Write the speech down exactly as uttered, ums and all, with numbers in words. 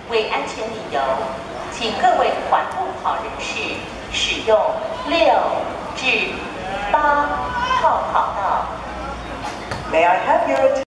为安全理由，请各位环路跑人士使用六至八号跑道。 May I have your attention?